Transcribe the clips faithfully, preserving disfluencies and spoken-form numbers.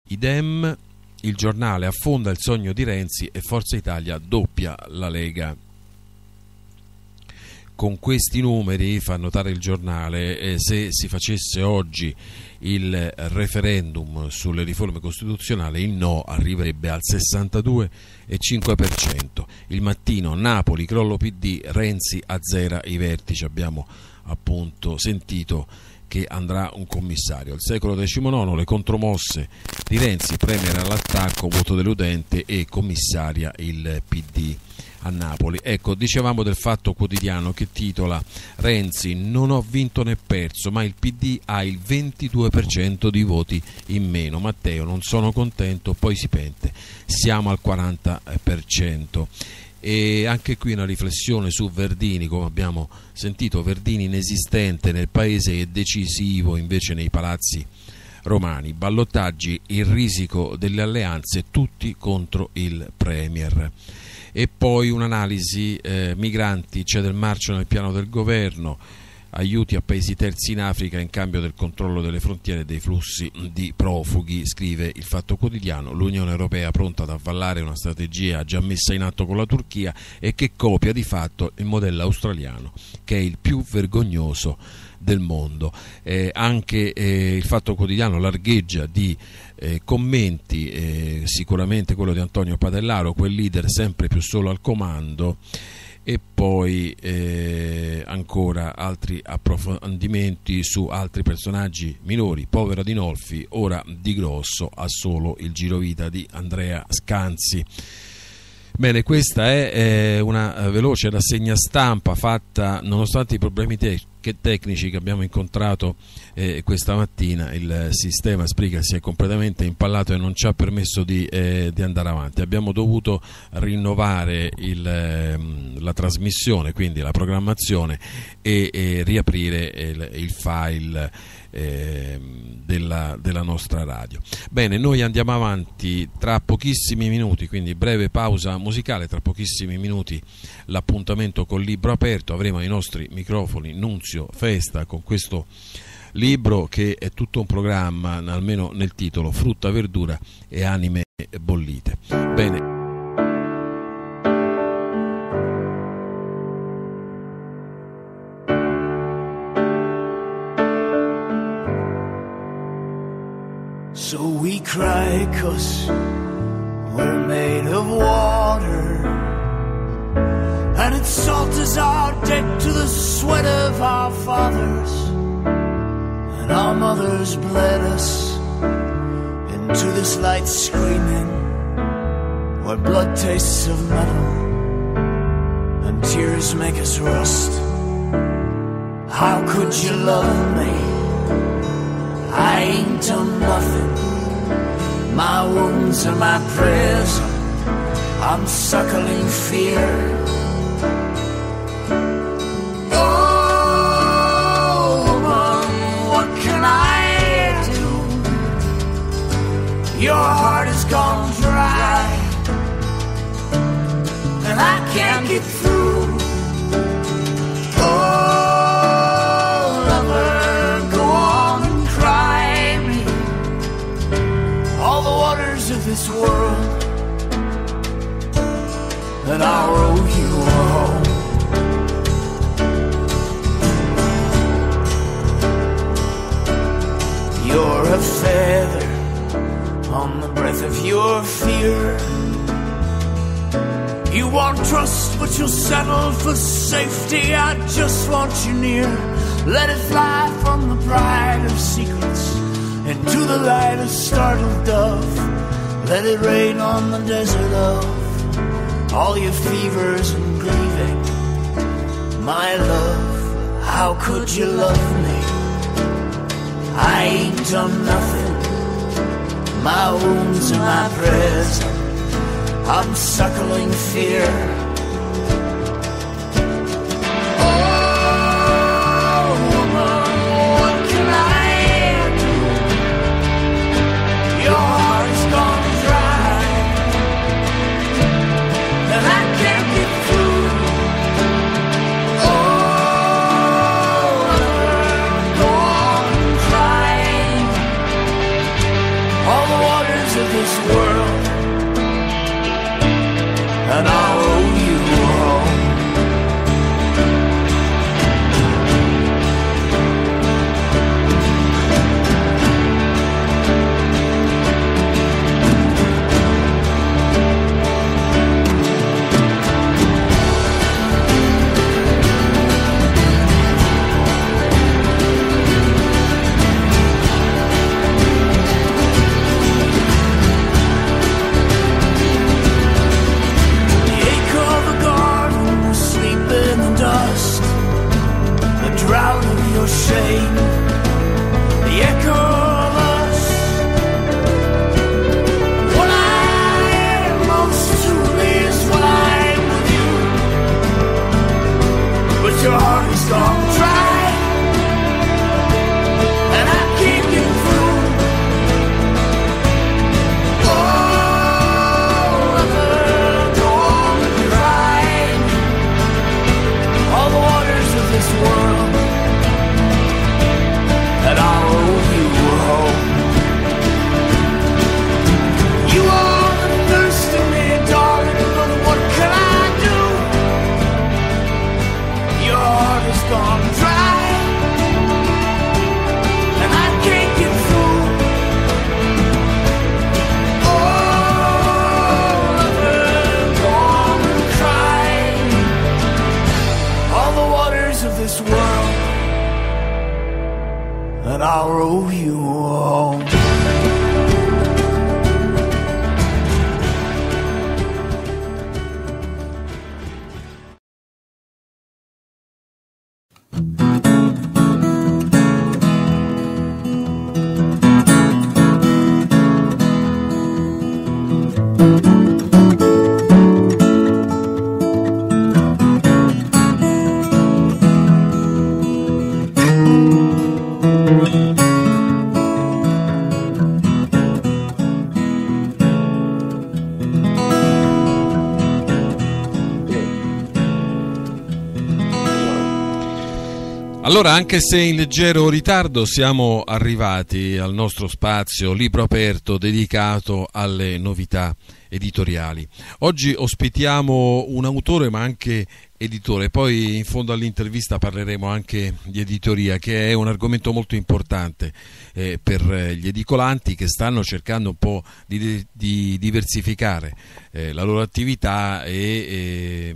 idem, il Giornale affonda il sogno di Renzi e Forza Italia doppia la Lega. Con questi numeri, fa notare il Giornale, eh, se si facesse oggi il referendum sulle riforme costituzionali, il no arriverebbe al sessantadue virgola cinque per cento. Il Mattino, Napoli, crollo P D, Renzi azzera i vertici. Abbiamo appunto sentito che andrà un commissario. Il Secolo diciannove, le contromosse di Renzi, premier all'attacco, voto deludente e commissaria il P D a Napoli. Ecco, dicevamo del Fatto Quotidiano che titola: Renzi, non ho vinto né perso, ma il P D ha il ventidue per cento di voti in meno. Matteo, non sono contento, poi si pente, siamo al quaranta per cento. E anche qui una riflessione su Verdini, come abbiamo sentito, Verdini inesistente nel paese e decisivo invece nei palazzi romani. Ballottaggi, il risico delle alleanze, tutti contro il premier. E poi un'analisi, eh, migranti, c'è del marcio nel piano del governo, aiuti a paesi terzi in Africa in cambio del controllo delle frontiere e dei flussi di profughi, scrive il Fatto Quotidiano. L'Unione Europea pronta ad avvallare una strategia già messa in atto con la Turchia e che copia di fatto il modello australiano, che è il più vergognoso del mondo. Eh, anche eh, il Fatto Quotidiano largheggia di eh, commenti, eh, sicuramente quello di Antonio Padellaro, quel leader sempre più solo al comando, e poi eh, ancora altri approfondimenti su altri personaggi minori. Povero Adinolfi, ora Di Grosso ha solo il girovita di Andrea Scanzi. Bene, questa è eh, una veloce rassegna stampa fatta nonostante i problemi te- che tecnici che abbiamo incontrato eh, questa mattina. Il sistema Spreaker si è completamente impallato e non ci ha permesso di, eh, di andare avanti. Abbiamo dovuto rinnovare il, eh, la trasmissione, quindi la programmazione, e, e riaprire il, il file eh, della, della nostra radio. Bene, noi andiamo avanti tra pochissimi minuti, quindi breve pausa musicale, tra pochissimi minuti l'appuntamento col libro aperto. Avremo ai nostri microfoni Nunzio Festa con questo libro che è tutto un programma, almeno nel titolo, Frutta, verdura e anime bollite. Bene. So we cry 'cause we're made of water, and its salt is our debt to the sweat of our fathers, and our mothers bled us into this light screaming, where blood tastes of metal and tears make us rust. How could you love me? I ain't done nothing. My wounds are my prison. I'm suckling fear. Oh, woman, what can I do? Your heart has gone dry, and I can't get through. Oh, lover, go on and cry me all the waters of this world, and I'll row you home. You're a feather on the breath of your fear. You want trust, but you'll settle for safety. I just want you near. Let it fly from the pride of secrets into the light of startled dove. Let it rain on the desert of all your fevers and grieving. My love, how could you love me? I ain't done nothing. My wounds are my prison. I'm suckling fear. Oh, woman, what can I do? Your heart's gone dry, and I can't get through. Oh, go on crying all the waters this world, and I'll owe you home. Drought of your shame, the echo of us. What I am most truly is what I am with you, but your heart is gone dry, and I can't get through. Oh, lover, go on and cry. All the waters of this world, and I'll owe you home. You are the thirst in me, darling, but what can I do? Your heart has gone dry, and I can't get through. Oh, lover, go on and cry. All the waters of this world, and I'll row you home. Allora, anche se in leggero ritardo, siamo arrivati al nostro spazio Libro Aperto dedicato alle novità editoriali. Oggi ospitiamo un autore ma anche editore, poi in fondo all'intervista parleremo anche di editoria, che è un argomento molto importante eh, per gli edicolanti che stanno cercando un po' di, di diversificare eh, la loro attività e eh,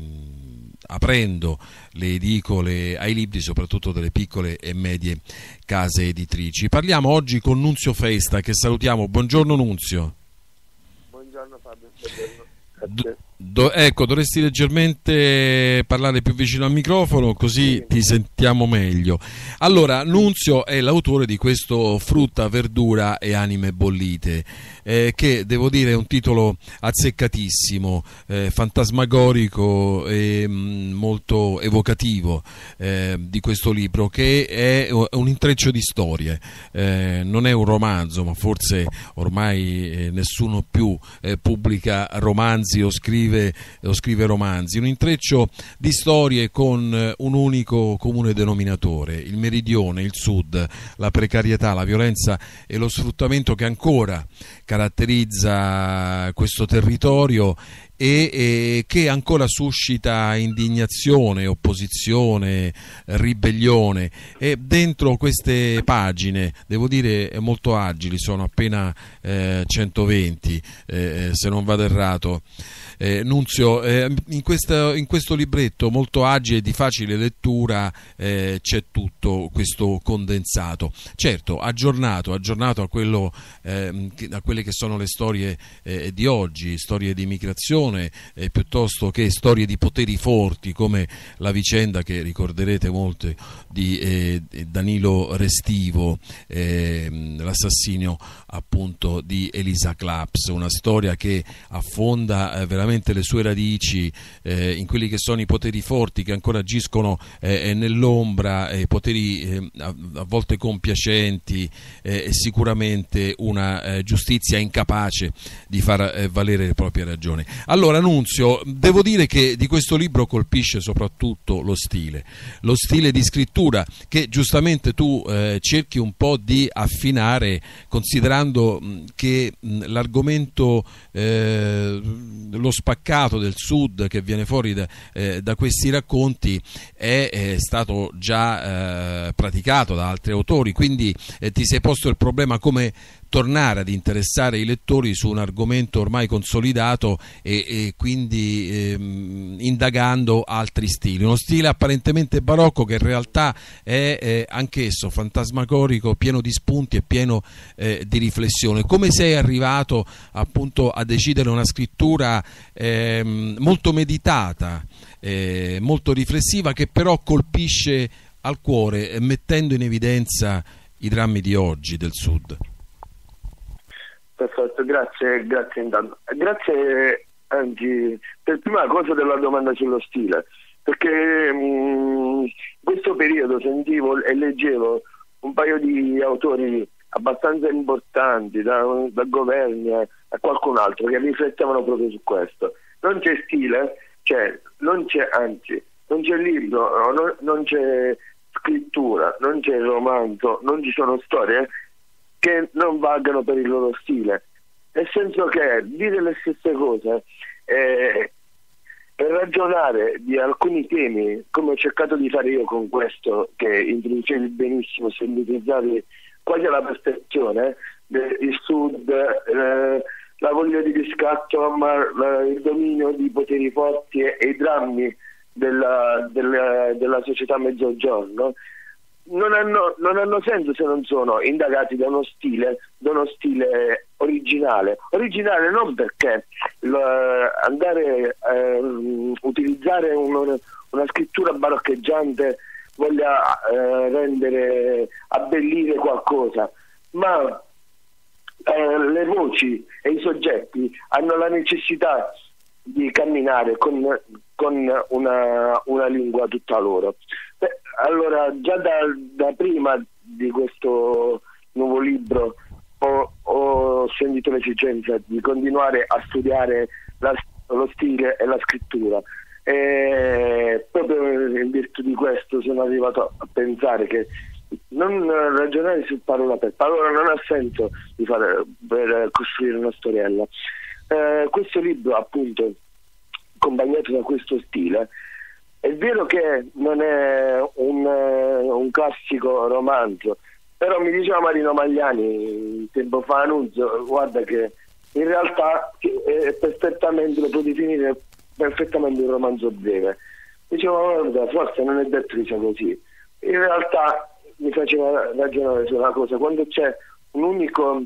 aprendo le edicole ai libri, soprattutto delle piccole e medie case editrici. Parliamo oggi con Nunzio Festa, che salutiamo. Buongiorno Nunzio. Buongiorno Fabio. Buongiorno. Do, do, ecco, dovresti leggermente parlare più vicino al microfono, così sì, ti sentiamo meglio. Allora, Nunzio è l'autore di questo Frutta, verdura e anime bollite, eh, che devo dire è un titolo azzeccatissimo, eh, fantasmagorico e mh, molto evocativo eh, di questo libro, che è un intreccio di storie. Eh, non è un romanzo, ma forse ormai eh, nessuno più eh, pubblica romanzi o scrive, o scrive romanzi, un intreccio di storie con un unico comune denominatore: il meridione, il sud, la precarietà, la violenza e lo sfruttamento che ancora caratterizza questo territorio e, e che ancora suscita indignazione, opposizione, ribellione. E dentro queste pagine, devo dire molto agili, sono appena eh, centoventi eh, se non vado errato, Eh, Nunzio, eh, in, questa, in questo libretto molto agile e di facile lettura eh, c'è tutto questo condensato, certo aggiornato, aggiornato a, quello, eh, a quelle che sono le storie eh, di oggi, storie di migrazione eh, piuttosto che storie di poteri forti, come la vicenda che ricorderete molto di eh, Danilo Restivo, eh, l'assassinio appunto di Elisa Claps, una storia che affonda eh, veramente le sue radici eh, in quelli che sono i poteri forti che ancora agiscono eh, nell'ombra, eh, poteri eh, a, a volte compiacenti eh, e sicuramente una eh, giustizia incapace di far eh, valere le proprie ragioni. Allora, Allora Nunzio, devo dire che di questo libro colpisce soprattutto lo stile, lo stile di scrittura che giustamente tu eh, cerchi un po' di affinare, considerando mh, che mh, l'argomento, eh, lo spaccato del Sud che viene fuori da, eh, da questi racconti è, è stato già eh, praticato da altri autori, quindi eh, ti sei posto il problema come tornare ad interessare i lettori su un argomento ormai consolidato e, e quindi ehm, indagando altri stili, uno stile apparentemente barocco che in realtà è eh, anch'esso fantasmagorico, pieno di spunti e pieno eh, di riflessione. Come sei arrivato appunto a decidere una scrittura ehm, molto meditata, eh, molto riflessiva, che però colpisce al cuore, eh, mettendo in evidenza i drammi di oggi del Sud? Perfetto, grazie, grazie intanto. Grazie anche per prima cosa della domanda sullo stile, perché in questo periodo sentivo e leggevo un paio di autori abbastanza importanti, da, da governi a, a qualcun altro, che riflettevano proprio su questo. Non c'è stile, cioè non c'è, anzi, non c'è libro, non, non c'è scrittura, non c'è romanzo, non ci sono storie che non valgano per il loro stile, nel senso che dire le stesse cose eh, e ragionare di alcuni temi, come ho cercato di fare io con questo, che introducevi benissimo, sintetizzavi quasi alla perfezione, eh, il Sud, eh, la voglia di riscatto, ma la, il dominio di poteri forti e, e i drammi della, della, della società mezzogiorno, Non hanno, non hanno senso se non sono indagati da uno stile, da uno stile originale. Originale non perché lo, andare a eh, utilizzare uno, una scrittura baroccheggiante voglia eh, rendere, abbellire qualcosa, ma eh, le voci e i soggetti hanno la necessità di camminare con, con una, una lingua tutta loro. Beh, allora, già da, da prima di questo nuovo libro ho, ho sentito l'esigenza di continuare a studiare la, lo stile e la scrittura, e proprio in virtù di questo sono arrivato a pensare che non ragionare su parola per parola non ha senso di fare, per costruire una storiella. Eh, questo libro, appunto, accompagnato da questo stile, è vero che non è un, un classico romanzo, però mi diceva Marino Magliani tempo fa, Nunzio, guarda che in realtà è perfettamente, lo puoi definire perfettamente un romanzo breve. Dicevo, guarda, forse non è detto che sia così. In realtà mi faceva ragionare su una cosa: quando c'è un unico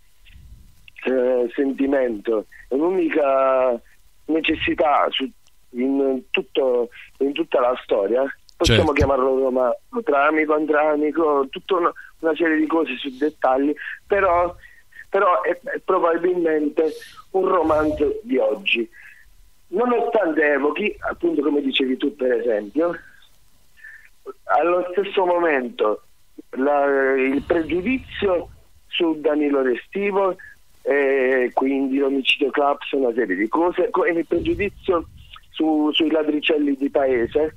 eh, sentimento, un'unica necessità su, in, tutto, in tutta la storia, possiamo certo. chiamarlo romanzo, tramico, antramico, tutta una, una serie di cose su dettagli, però, però è, è probabilmente un romanzo di oggi, nonostante evochi, appunto come dicevi tu per esempio, allo stesso momento la, il pregiudizio su Danilo Restivo, e quindi l'omicidio Claps, una serie di cose, e il pregiudizio su, sui ladricelli di paese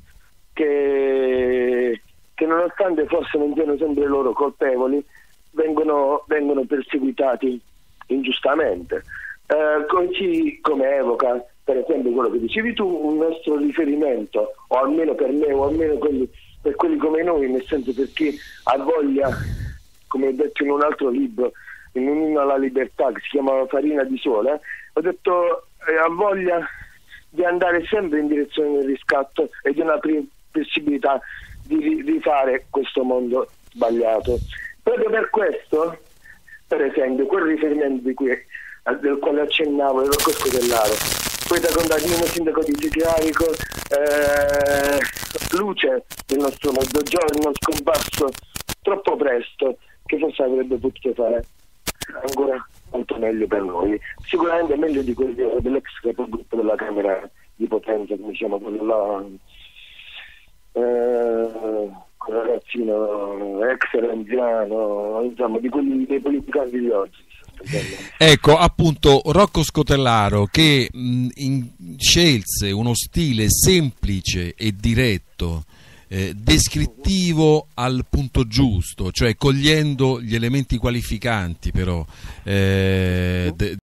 che, che nonostante forse non siano sempre loro colpevoli, vengono, vengono perseguitati ingiustamente, eh, così come evoca per esempio quello che dicevi tu, un nostro riferimento, o almeno per me, o almeno quelli, per quelli come noi, nel senso, per chi ha voglia, come ho detto in un altro libro, in un inno alla libertà che si chiama Farina di Sole, ho detto eh, ha voglia di andare sempre in direzione del riscatto e di una possibilità di rifare questo mondo sbagliato. Proprio per questo, per esempio, quel riferimento di cui, del quale accennavo, il Rocco Scodellaro, poeta contadino, sindaco di Carico, eh, luce del nostro mezzogiorno, scomparso troppo presto, che forse avrebbe potuto fare ancora molto meglio per noi, sicuramente meglio di quelli dell'ex capogruppo della Camera di Potenza, come si chiama quello là, eh, quel ragazzino ex renziano, insomma, di quelli dei politicanti di oggi. Ecco, appunto, Rocco Scotellaro che mh, in, scelse uno stile semplice e diretto, eh, descrittivo al punto giusto, cioè cogliendo gli elementi qualificanti però eh, de,